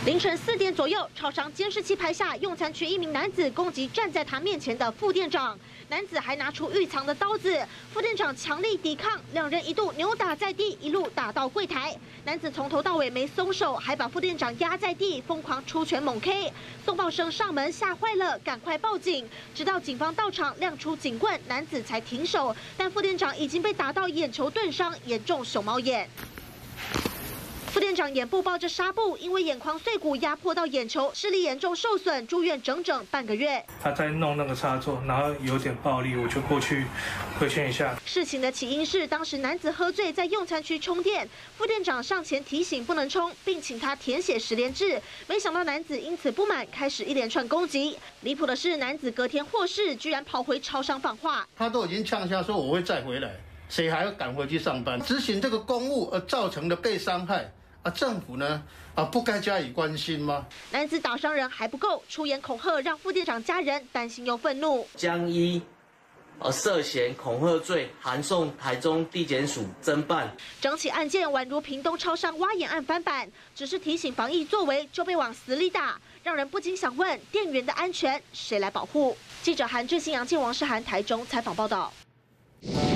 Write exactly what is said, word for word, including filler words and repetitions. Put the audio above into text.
凌晨四点左右，超商监视器拍下用餐区一名男子攻击站在他面前的副店长，男子还拿出预藏的刀子，副店长强力抵抗，两人一度扭打在地，一路打到柜台。男子从头到尾没松手，还把副店长压在地，疯狂出拳猛 K。送报生上门吓坏了，赶快报警，直到警方到场亮出警棍，男子才停手，但副店长已经被打到眼球钝伤，严重熊猫眼。 副店长眼部包着纱布，因为眼眶碎骨压迫到眼球，视力严重受损，住院整整半个月。 他在弄那个插座，然后有点暴力，我就过去规劝一下。 事情的起因是，当时男子喝醉在用餐区充电，副店长上前提醒不能充，并请他填写实联制。没想到男子因此不满，开始一连串攻击。离谱的是，男子隔天获释，居然跑回超商访话。 他都已经呛下说我会再回来，谁还要赶回去上班？执行这个公务而造成的被伤害。 啊，政府呢？啊，不该加以关心吗？ 男子打伤人还不够，出言恐吓，让副店长家人担心又愤怒， 将依呃涉嫌恐吓罪函送台中地检署侦办。 整起案件宛如屏东超商挖眼案翻版，只是提醒防疫作为就被往死里打，让人不禁想问：店员的安全谁来保护？记者韩志新、杨建、王世涵台中采访报道。